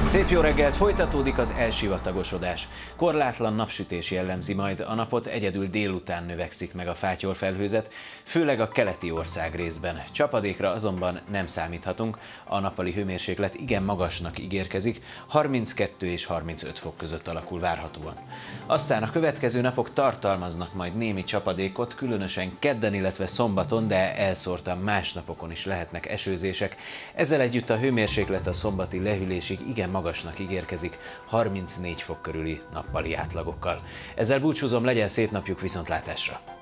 Szép jó reggelt, folytatódik az elsivatagosodás. Korlátlan napsütés jellemzi majd a napot, egyedül délután növekszik meg a fátyorfelhőzet, főleg a keleti ország részben. Csapadékra azonban nem számíthatunk, a nappali hőmérséklet igen magasnak ígérkezik, 32 és 35 fok között alakul várhatóan. Aztán a következő napok tartalmaznak majd némi csapadékot, különösen kedden, illetve szombaton, de elszórtan más napokon is lehetnek esőzések. Ezzel együtt a hőmérséklet a szombati lehűlésig igen magasnak ígérkezik, 34 fok körüli nappali átlagokkal. Ezzel búcsúzom, legyen szép napjuk, viszontlátásra!